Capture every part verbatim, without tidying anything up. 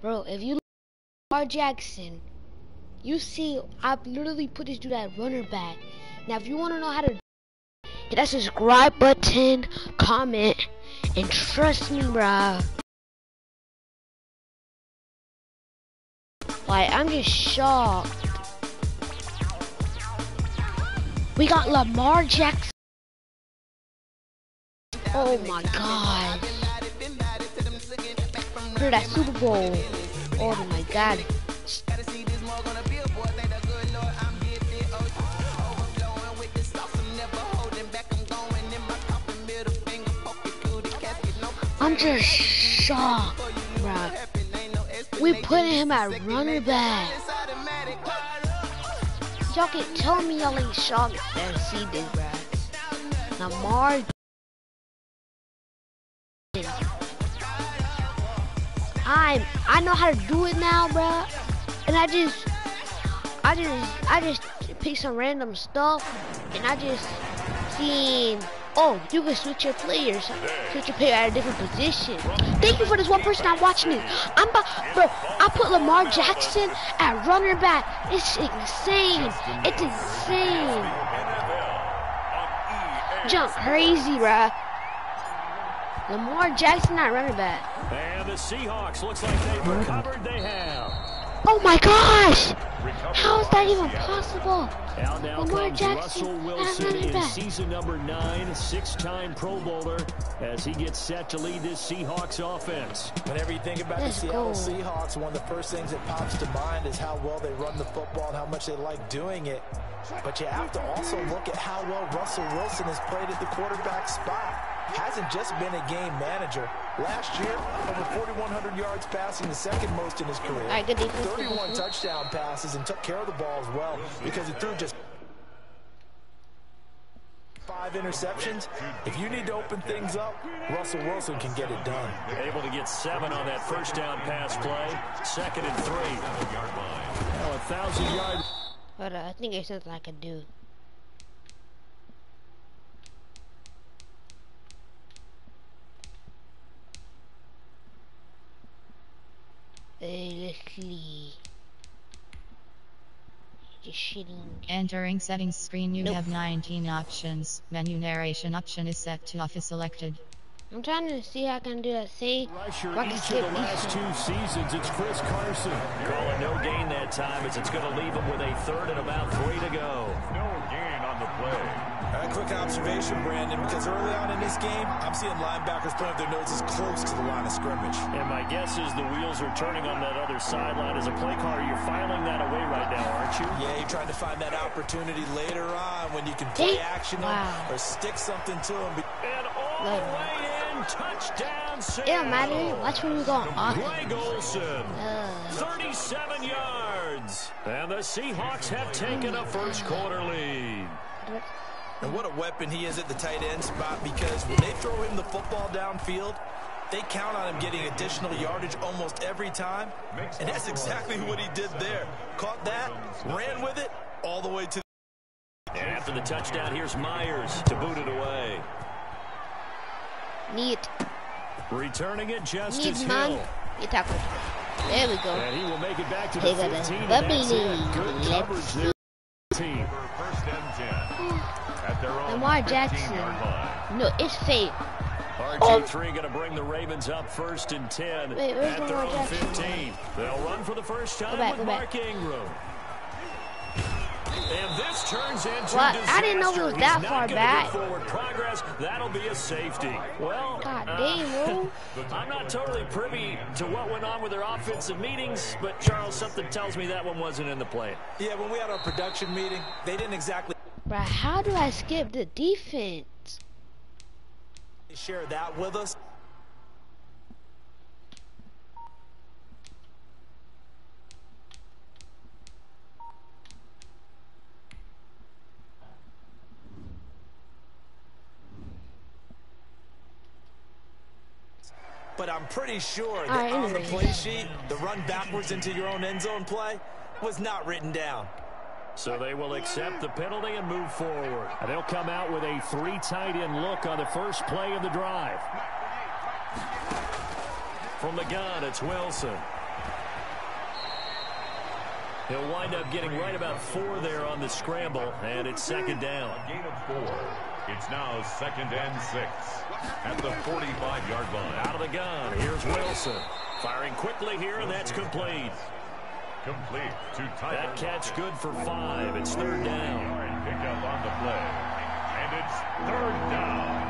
Bro, if you look at Lamar Jackson, you see I literally put this dude at runner back. Now, if you want to know how to, hit that subscribe button, comment, and trust me, bruh. Like, I'm just shocked. We got Lamar Jackson. Oh my god. For that Super Bowl. Oh my god. I'm just shocked, bruh. We putting him at running back. Y'all can tell me y'all ain't shocked that see this, bruh. Lamar. I'm. I know how to do it now, bruh. And I just, I just, I just pick some random stuff, and I just seen. Oh, you can switch your players, switch your player at a different position. Thank you for this one person I'm watching this. I'm about, bro. I put Lamar Jackson at running back. It's insane. It's insane. Jump crazy, bruh. Lamar Jackson at running back. And the Seahawks looks like they've recovered. They have. Oh my gosh! How is that even possible? Now, now Lamar comes Jackson Russell Wilson in back. season number nine, six-time Pro Bowler, as he gets set to lead this Seahawks offense. Whenever you think about Let's the Seattle go. Seahawks, one of the first things that pops to mind is how well they run the football and how much they like doing it. But you have to also look at how well Russell Wilson has played at the quarterback spot. Hasn't just been a game manager. Last year, over forty-one hundred yards passing, the second most in his career. All right, good defense. thirty-one touchdown passes, and took care of the ball as well because he threw just five interceptions. If you need to open things up, Russell Wilson can get it done. Able to get seven on that first down pass play. Second and three. Well, a thousand yards. Hold on, I think there's something I can do. Hey, let's see. Just shitting. Entering settings screen, you Nope. have nineteen options. Menu narration option is set to off is selected. I'm trying to see how I can do that. See, Rusher I can each skip of the last these. two seasons, it's Chris Carson. Calling no gain that time as it's going to leave him with a third and about three to go. No gain on the play. A quick observation, Brandon, because early on in this game, I'm seeing linebackers putting their noses close to the line of scrimmage. And my guess is the wheels are turning on that other sideline. As a play caller, you're filing that away right now, aren't you? Yeah, you're trying to find that opportunity later on when you can play action them Wow. or stick something to them. And all Love the way in, touchdown It don't matter. Seattle. Watch when we go on Greg offense. Olsen, Uh, thirty-seven yards. And the Seahawks have taken a first quarter lead. And what a weapon he is at the tight end spot, because when they throw him the football downfield, they count on him getting additional yardage almost every time. And that's exactly what he did there. Caught that, ran with it, all the way to the... And after the touchdown, here's Myers to boot it away. Neat. Returning it, Justice Neat, man. Hill. Get tackled. There we go. And he will make it back to the Take it fifteen. in. And that's Bubbly. it. Good Let's coverage there. Team. First and ten. At their own Lamar Jackson. fifteen-yard line. No, it's fake. R G three going to bring the Ravens up first and ten Wait, where's at their Lamar own Jackson? fifteen. They'll run for the first time back, with go Mark back. Ingram. And this turns into What? disaster. I didn't know it was He's that not far gonna back. get forward progress. That'll be a safety. Well, God uh, damn, bro. I'm not totally privy to what went on with their offensive meetings, but Charles, something tells me that one wasn't in the play. Yeah, when we had our production meeting, they didn't exactly Bruh, how do I skip the defense? share that with us. But I'm pretty sure that right, on the anyways. play sheet, the run backwards into your own end zone play was not written down. So they will accept the penalty and move forward. And they'll come out with a three tight end look on the first play of the drive. From the gun, it's Wilson. He'll wind up getting right about four there on the scramble, and it's second down. A gain of four. It's now second and six at the forty-five yard line. Out of the gun, here's Wilson. Firing quickly here, and that's complete. Complete to Tyler. That catch good for five. It's third down. Pick up on the play. And it's third down.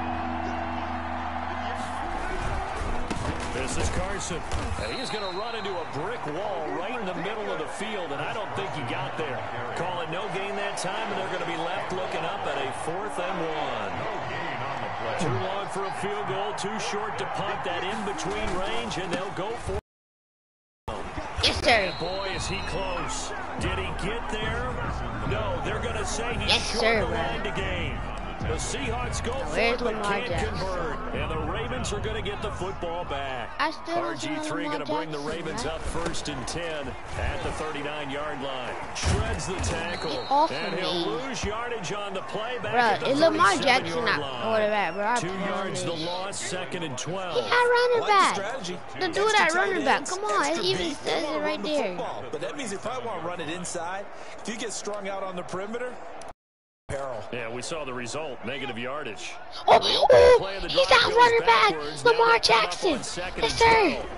This is Carson. And he's going to run into a brick wall right in the middle of the field, and I don't think he got there. Call it no gain that time, and they're going to be left looking up at a fourth and one. No gain on the play. Too long for a field goal, too short to punt that in-between range, and they'll go for it. Yes, sir. And boy, is he close. Did he get there? No, they're going to say he's Yes, short sir, the bro. line to gain. The Seahawks go for Where's it, but Lamar can't Jackson? convert. And the Ravens are going to get the football back. I still don't R G three Lamar going to bring the Jackson, Ravens right? up first and ten at the thirty-nine yard line. Shreds the tackle. Get off And of he'll me. lose yardage on the play back at Bro, the is Lamar thirty-seven Jackson yard not line. quarterback, bro? I Two yards the promise. loss, second and twelve. He got running I like back. the strategy. The dude Extra that tight running back. ends, Come on, it extra even beat, says they it wanna right run the there. football. But that means if I want to run it inside, if you get strung out on the perimeter, peril. Yeah, we saw the result, negative yardage. Oh, The opening play oh, of the he's drive out goes running back. backwards. Now Lamar they come up Jackson. on second Yes, and sir. twelve.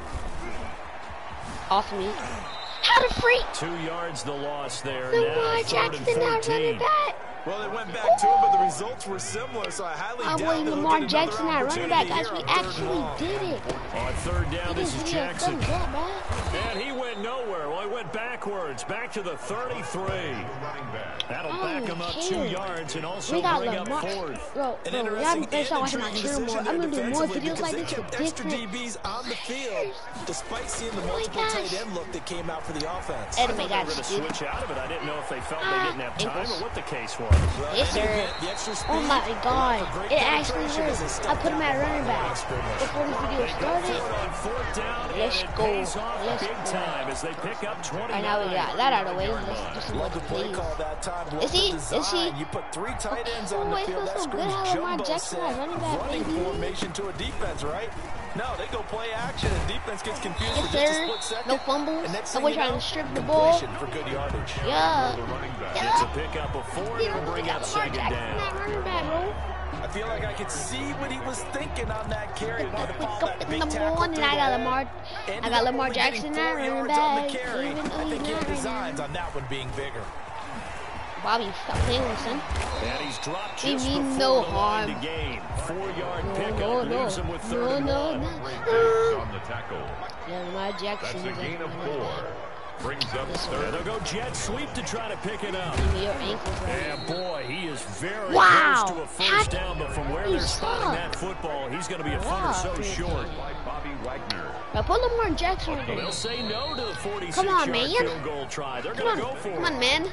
Off me. How the freak? Two yards the loss there. Lamar Now third Jackson and out fourteen. running back. Well, they went back to him, but the results were similar, so I highly I doubt believe they'll Lamar get Jackson another out running back. opportunity Guys, we here on third and actually long. did it. On third down, He this just is did a Jackson. thumbs up, man. And he went nowhere. Well, he went backwards, back to the thirty-three. That'll I back don't him up care. two yards and also We got bring up Lamar. fourth. Bro, An bro, y'all interesting better start watching my and channel more. intriguing I'm gonna do more defensively videos because like they this with kept extra different D Bs on the field, despite seeing the Oh my multiple gosh. tight end look that came out for the offense. And I my thought they were gosh, going to dude. switch out of it. I didn't know if they felt they Ah, didn't have time ankles. or what the case was. Well, Yes, in any sir. event, the extra speed Oh my allowed god, for great it actually penetration as they hurts. I stepped put him out at of the running back line scrimmage. before this video They go for started. it on fourth down, Let's and it go. pays off Let's big go. time as they pick up twenty-nine. Alright, now we got that out of the way. Let's do some more Love the play plays. call that time. Love Is he? the Is design. he? You put three tight ends on Oh, the it field. feels That so good screams how Lamar jumbo Jackson set at running back, running baby. formation to a defense, right? No, they go play action, and defense gets confused Yes, for just a sir. split second. No fumbles. And next I thing was you trying know, to strip the ball. completion for good yardage. Yeah. The running back. It's a Yeah. pickup of four, He and it'll don't bring got up Lamar second Jackson down. at running back, bro. I feel like I could see what he was thinking on that carry. Wanted to We follow go that in big the tackle morning. through I the got hole. Lamar. I Ended got up Lamar only getting Jackson four at running yards on the back. carry. Even though I he's think he not had right designs now. on that one being bigger. Bobby, stop playing with son. And he's dropped We just mean before no the line to harm. gain. Four-yard pickup No, no, leaves him with no, third and no, one. no. Takes on the tackle. Yeah, Lamar That's Jackson a is gain of at four. Brings up And third. they'll go jet sweep to try to pick it up. your ankles right. And boy, he is very Wow. close to a first How- down, but from where He they're spotting sucked. that football, he's going to be a foot or Wow. so short. By Bobby Wagner. Now put Lamar Jackson right Well, there. they'll say no to the Come on, forty-six-yard man. field goal try. They're Come going on, to go for come it. on, man.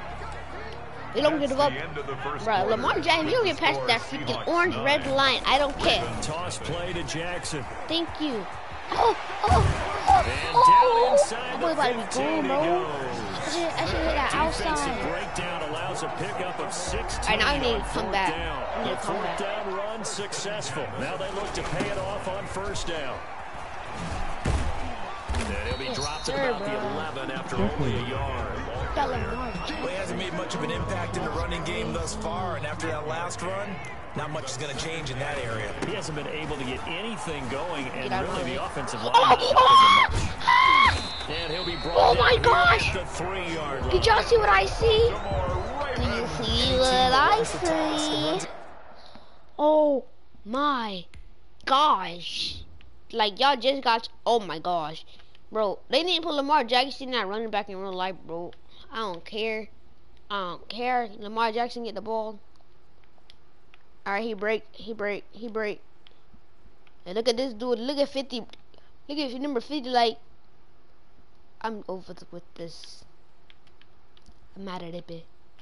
We don't That's give up. the end of the first Bro, quarter. Lamar Jackson, you don't get past that Score, freaking Seahawks orange red nine. line. I don't care. Toss play to Jackson. Thank you. Oh, oh, oh, And oh. down inside I'm the about to be fifteen going, he bro. goes. I should, I should hit that Defensive outside. breakdown allows a pickup of sixteen. Alright, now I need on to come fourth back. down. I need The to come fourth back. down run successful. Now they look to pay it off on first down. And he'll be Yes, dropped at sir, about the bro. eleven after only a yard. Got Lamar Well, he Jackson. hasn't made much of an impact in the running game thus far, and after that last run, not much is going to change in that area. He hasn't been able to get anything going, and Get out of really my the way. offensive line Oh, hasn't oh, helped as much. And he'll be brought Oh down my here gosh. at the three-yard line. Did y'all see what I see? Right Do you see what I see? Oh my gosh. Like, y'all just got. Oh my gosh. Bro, they didn't put Lamar Jackson not running back in real life, bro. I don't care. I don't care. Lamar Jackson get the ball. Alright, he break. He break. He break. And look at this dude. Look at fifty. Look at number fifty. Like, I'm over with this. I'm mad at it, bitch.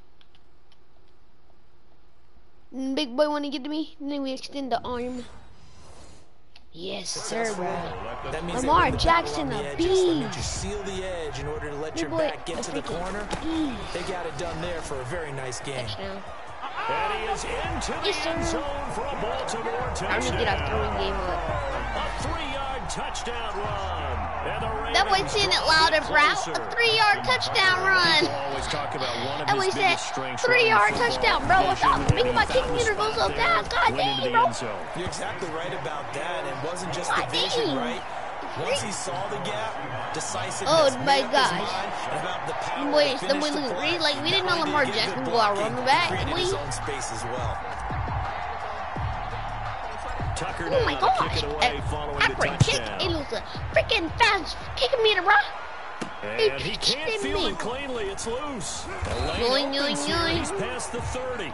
Big boy want to get to me? Then we extend the arm. Yes, sir, bro. That means they Lamar run the Jackson, ball on the a edges. That means beast. you seal the edge in order to let Big your boy, back get a to the freaking corner. beast. They got it done there for a very nice game. Touchdown. And he is into the Yes, sir. end zone for a Baltimore touchdown. I'm gonna get our throwing game up. A three-yard touchdown run. That boy saying it louder, bro. A three-yard touchdown run. That boy said three-yard touchdown, bro. I thought thinking about kicking meter goes so fast. God dang, bro. You're exactly right about that. And it wasn't just the vision, right? Once he saw the gap, decisiveness. Oh my gosh. The boys, the boys look really like we didn't know Lamar Jackson go out running back. We. Oh my gosh. After a kick, it was a freaking fast kicking meter, bro. And he can't feel it cleanly. It's loose. Yoing, yoing, yoing. He's past the thirty.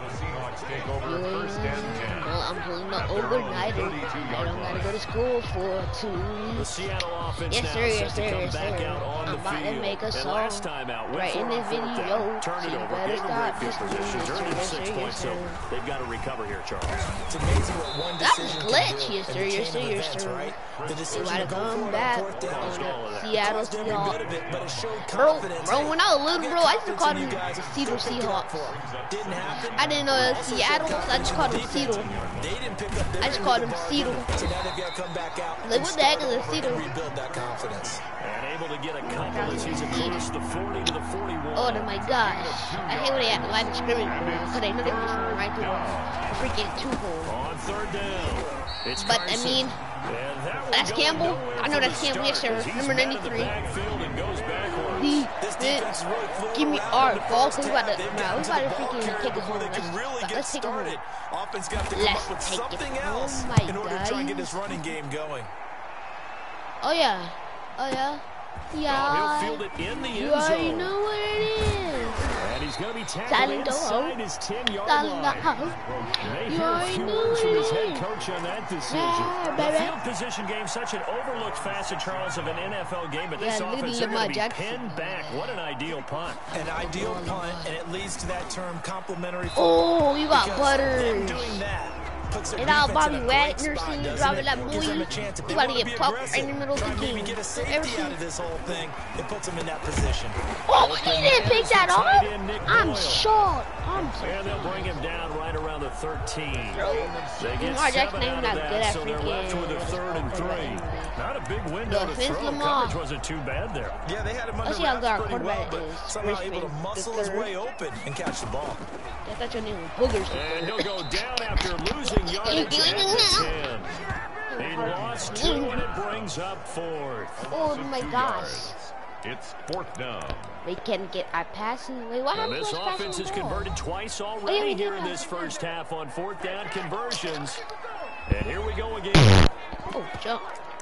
Well, I'm pulling the overnighter. I don't gotta go to school for two. The Seattle offense yes, now sir, yes, set sir, to come yes, back sir. out on I'm the about field. to make a And song last time out, went right for in it this on fourth video. down. Turn it So you over. better Gave them stop great field this position. video. Turned into Yes, six sir, points, yes, so sir. they've got to recover here, Charles. It's amazing what one That was decision glitch, can yes, do sir, in the yes, chain sir, of yes, events, sir. right? The We decision gotta to go come for it back on fourth down on was the Seattle caused every bit of Seahawks. it, but it showed Bro, confidence. bro, when I was little, Hey, bro, I used to call confidence in them you guys. the Seattle Still pick it up Seahawks. for 'em. Didn't happen. I didn't know it was Also Seattle, showed so I just called them confidence in the Seattle. defense. They didn't pick up their I just end called of them the Seattle. bargain, so now they've got to come back out Like, and what the heck start is a over Seattle? and rebuild that confidence. And able to get a couple as he's across the forty to the forty-one. Oh my gosh. I hate when they have line of scrimmage, bro. Because they know they can just run right through the freaking two-hole. On third down. It's But, I Carson. mean, And that that's one going Campbell. nowhere I know from that's the Campbell, yes, start sir. as he's Number met in the ninety-three. backfield and goes backwards. The, This the, defense is really flew give me around our in the ball, first because we about half. to, They've nah, gotten we to about the to ball freaking carrier take it before home. they can Let's, really get let's take it started. home. Offense got to come Let's up with take it something home, else my in order to try and get guys. this running game going. Oh, yeah. Oh, yeah. Oh, Yeah. he'll field it in the You end already zone. know what it is. And he's going to be tackled Silent inside dog. his ten-yard Silent line. dog. May You hear a already few know words from what his it head is. coach on that decision. Yeah, The baby. field position game, such an overlooked facet, Charles, of an N F L game, but this Yeah, look at offense, they're Lamar going to be Jackson. pinned back. What an ideal punt. An ideal punt, and it leads to that term complementary Oh, you got because butter. them doing that puts their And now defense Bobby in a great Wagner spot, seeing doesn't driving it? that Gives them boy. a chance if He they about to wanna get be pumped aggressive, right in the middle of try the and maybe game. get a Ever safety seen? out of this whole thing. It puts them in that position. Oh, he didn't pick that Tight off. end Nick I'm Boyle. shocked. I'm so And they'll bring him down right around the thirteen. They get Lamar Jackson seven ain't out not of good that, at so they're left freaking- with a third and three. Not a big window No to offense, throw. Lamar. Coverage wasn't too bad there. Yeah, they had him under Let's see how good our wraps pretty well, quarterback but is. somehow able to Richmond, muscle the his third. way open and catch the ball. I thought your name was Boogers. And he'll go down after losing yardage at the ten. He lost two, and it brings up fourth. Oh my gosh. It's fourth down. We can get our passing. Wait, what And happened this to us offense passing has the ball? converted twice Oh, yeah, already we here did in that. this first half on fourth down conversions. And here we go again. Oh, jump.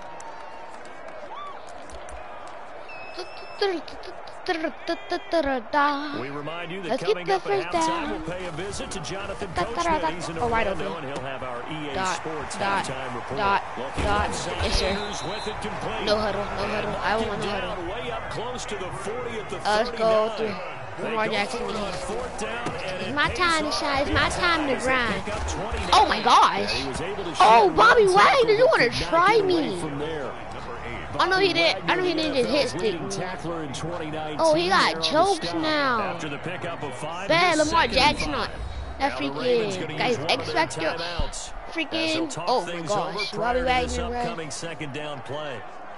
We remind you that Let's coming get up the at first halftime, down. we'll pay a visit to Jonathan Da, da, da, Coachman. da. He's in Oh, right Orlando, over. and he'll have our E A Dot, Sports dot, halftime report. dot, Looking dot. at Sam Yes, sir. Andrews with it complete. No huddle, no huddle. I don't Knocked want no him huddle. down way up close to the forty at the Uh, let's go thirty-nine. through They Lamar go Jackson. for it on fourth down, and It's it my pays time to off shine. It's my big time to as they grind. pick up twenty-nine. Oh my gosh. And he was able to Oh, shoot Bobby one Wagner, tackle, you wanna but could not try get away me. from there. I know he did. I know he didn't just hit stick Leading me. tackler in twenty nineteen. Oh, he got there on the chokes stop. now. After the pickup of five, Bad here's Lamar second and Jackson five. on. That Now the Ravens gonna freaking use guy's one of X their Factor. timeouts as they'll Freaking. talk Oh my things gosh. over Bobby prior to this Wagner, right? upcoming second down play.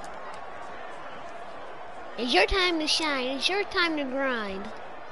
It's your time to shine. It's your time to grind.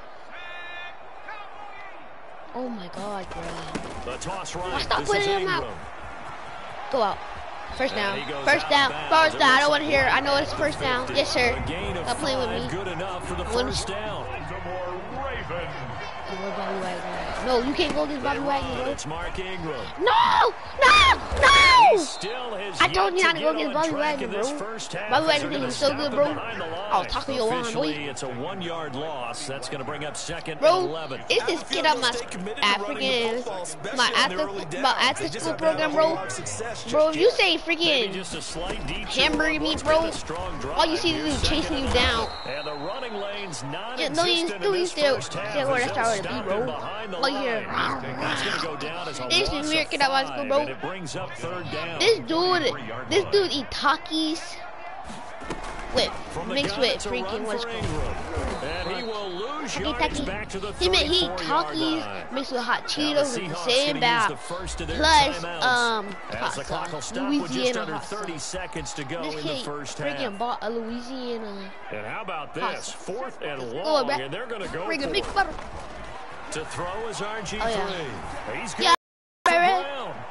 Oh my god, bro. The toss right. Stop This putting is him out. Ingram. Go out. First down. And he goes First out down. of bounds. First It down. I looks don't want to like hear. we're I know at it's the first down. fifty. Yes, sir. A gain of Stop playing with five, me. good enough for the One- first down. Baltimore Ravens. Go Bobby Wagner. No, you can't go against Bobby They Wagner, run. bro. It's Mark Ingram. No! No! He No! still has I yet told you not to get go against on Bobby track Wagner, in this bro. first half Bobby as Wagner they're think gonna he's so stop good, him bro. behind the line. I was talking your line, boy. Officially, it's a one-yard loss. That's going to bring up second and Bro, eleven. it's this kid on my African, my after, my after school program, bro. Bro, if you say Maybe freaking just a slight detour. hamburger meat, Let's bro, get a strong drive all you see here, is second chasing you and down. eleven. And the running lane's Yeah, no, you non-existent do in you this still first half say where as that's they'll how it be, stop bro. him behind the All you hear, line. That's going to go down as a This loss is of weird kid out of five, school, bro. and it brings up third down. This dude, this dude eat Takis. with mixed with freaking what's called. And he will lose Taki back to the Taki. He made he Takis mixed with hot Cheetos with the same about plus um hot sauce. Louisiana hot sauce. This kid freaking bought a Louisiana. And how about this? Fourth and long, oh, and they're going to go freaking for big butter. To throw is R G three. Oh, yeah. He's good. Yeah, baby.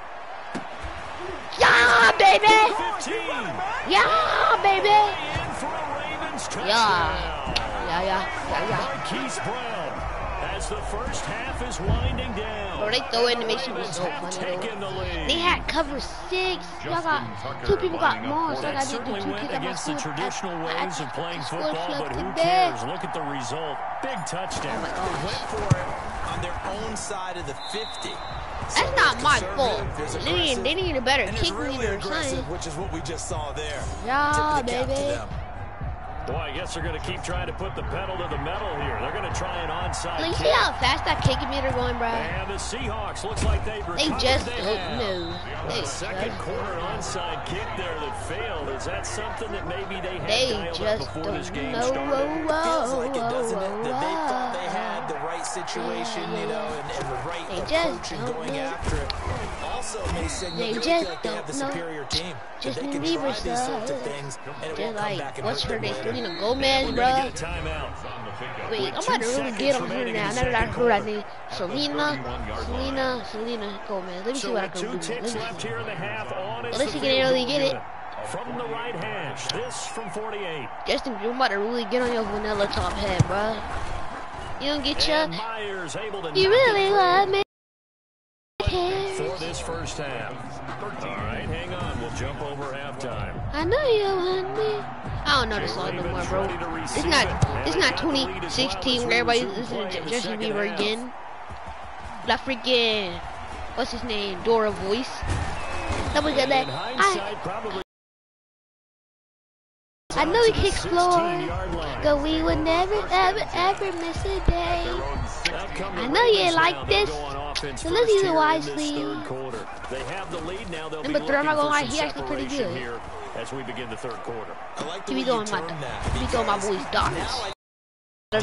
Yeah, baby. Yeah, baby. Yeah. Yeah, yeah, yeah, yeah. Marquise Brown as the first half is winding down. Bro, they throw in the makes me so funny. They had cover six. Y'all got two people got more, so I got to do two kids at my school. Against the traditional ways of playing football, but who today. cares? Look at the result. Big touchdown. Oh my They went for it on their own side of the fifty. So that's not my fault. They need, they need a better kick really leader or something. Which is what we just saw there. Yeah, baby. Boy, I guess they're going to keep trying to put the pedal to the metal here. They're going to try an onside Like, you kick. see how fast that kicking meter going, bro? And the Seahawks looks like they've They recovered. just They don't have. know. They The second just, quarter onside kick there that failed. Is that something that maybe they had they dialed up just before don't this game know. started? Whoa, whoa, Feels like it, doesn't it? whoa, That they thought they whoa. had the right situation, you know, and, and the right They approach just and don't going know. after it. Also, Mason, They they really just feel like they have the don't know. superior team. Just they can Bieber try these sorts of stuff. things, and it Just won't come like, back and what's hurt her name? them. Selena We're Gomez, going to bro. get a timeout. Wait, I'm about to really get on her now. Now that I heard that name. Selena, Selena, Selena Gomez. Let me see So what I with can two do. ticks left here in the half, on is Unless the you can really get it. From the right hash, this from forty-eight. Justin, you're about to really get on your vanilla top head, bro. You don't get And your. Myers able to You knock really it love me. for this first half. All right, hang on. We'll jump over halftime. I know you want me. I don't know this song no more, bro. It's not. It's not twenty sixteen where everybody listens to Justin Bieber again. That freaking. What's his name? Dora voice. Nobody got that. I. I know we can explore, but we would never, ever, ever miss a day. I know you ain't like this, so let's use it wisely. They have the lead now. They'll Number be three, I'm not gonna lie, looking he for actually some pretty separation good. here as we begin the third quarter. I like the He be way doing you my, term that, he be doing my boy's daughters. but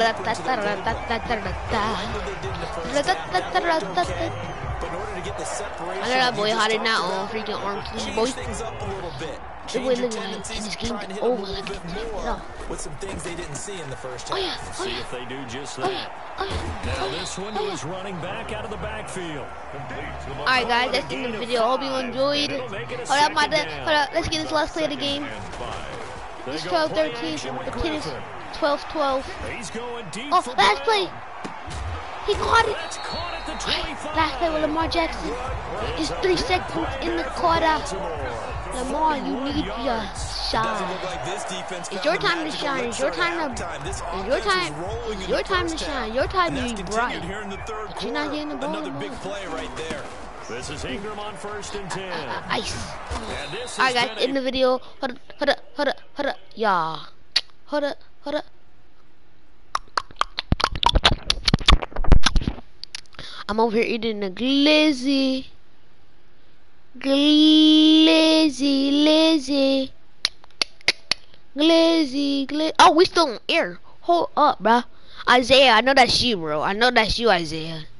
in order to get the separation, I know that boy you just hot in that talked on about, freaking arm sleeve, change boy. things up a little bit. The boy Change your looking like tendencies this and game try and hit over a little like bit it. more Yeah. with some things they didn't see in the first half. Oh yeah, oh See yeah, if they do just oh that. yeah, oh yeah, Now oh this yeah, one oh yeah. was running back out of the backfield. Alright guys, that's the end of the video. I hope you enjoyed. Hold up, my dad. Hold up, let's get this last play of the game. It's twelve thirteen. The kid is twelve twelve. He's going deep Oh, for last Brown. play. He caught it. That's caught at the twenty-five. Last play with Lamar Jackson. It's three seconds in the quarter. Lamar, you need your Doesn't shine. look like this defense It's found your a time to magical shine. It's your elixir time at to. halftime. This It's offense your was time. rolling It's in your the time to first shine. half. Your time And to that's be continued bright. here in the third But you're not quarter. getting the ball Another no big more. play right there. This is Ingram on first and ten. Uh, ice. And this Alright has guys, been in the video. Hold up, hold up, hold up, hold up. Yeah. Hold up, hold up. I'm over here eating a glizzy. Glizzy, glizzy. Glizzy, glizzy. Oh, we still on air. Hold up, bruh. Isaiah, I know that's you, bro. I know that's you, Isaiah.